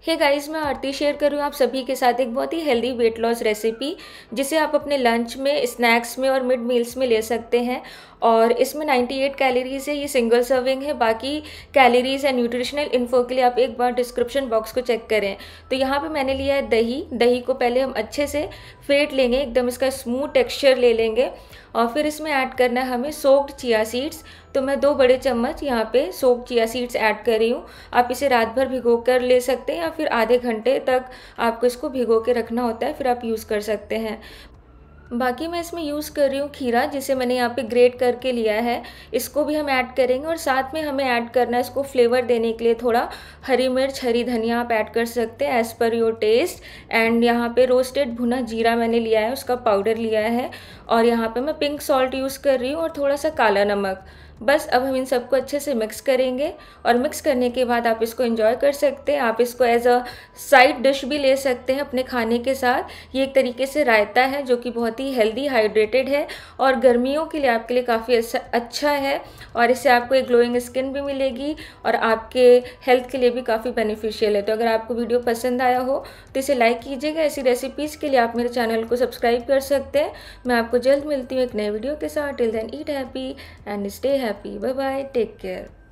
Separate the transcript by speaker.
Speaker 1: Hey guys, मैं आरती share कर रही हूँ आप सभी के साथ एक बहुत ही हेल्दी वेट लॉस रेसिपी, जिसे आप अपने लंच में, स्नैक्स में और मिड मील्स में ले सकते हैं। और इसमें 98 कैलोरीज है। ये सिंगल सर्विंग है। बाकी कैलोरीज एंड न्यूट्रिशनल इन्फो के लिए आप एक बार डिस्क्रिप्शन बॉक्स को चेक करें। तो यहाँ पे मैंने लिया है दही। दही को पहले हम अच्छे से फेंट लेंगे, एकदम इसका स्मूथ टेक्सचर ले लेंगे। और फिर इसमें ऐड करना है हमें सोक्ड चिया सीड्स। तो मैं 2 बड़े चम्मच यहाँ पे सोक्ड चिया सीड्स ऐड कर रही हूँ। आप इसे रात भर भिगो कर ले सकते हैं या फिर आधे घंटे तक आपको इसको भिगो के रखना होता है, फिर आप यूज़ कर सकते हैं। बाकी मैं इसमें यूज़ कर रही हूँ खीरा, जिसे मैंने यहाँ पे ग्रेट करके लिया है। इसको भी हम ऐड करेंगे और साथ में हमें ऐड करना है इसको फ्लेवर देने के लिए थोड़ा हरी मिर्च, हरी धनिया आप ऐड कर सकते हैं as per your test. And यहाँ पे रोस्टेड भुना जीरा मैंने लिया है, उसका पाउडर लिया है। और यहाँ पे मैं पिंक सॉल्ट यूज़ कर रही हूँ और थोड़ा सा काला नमक। बस अब हम इन सबको अच्छे से मिक्स करेंगे और मिक्स करने के बाद आप इसको एंजॉय कर सकते हैं। आप इसको एज अ साइड डिश भी ले सकते हैं अपने खाने के साथ। ये एक तरीके से रायता है जो कि बहुत ही हेल्दी, हाइड्रेटेड है और गर्मियों के लिए आपके लिए काफ़ी अच्छा है। और इससे आपको एक ग्लोइंग स्किन भी मिलेगी और आपके हेल्थ के लिए भी काफ़ी बेनिफिशियल है। तो अगर आपको वीडियो पसंद आया हो तो इसे लाइक कीजिएगा। ऐसी रेसिपीज़ के लिए आप मेरे चैनल को सब्सक्राइब कर सकते हैं। मैं आपको जल्द मिलती हूँ एक नए वीडियो के साथ। Till then eat happy and stay happy. Bye bye. Take care.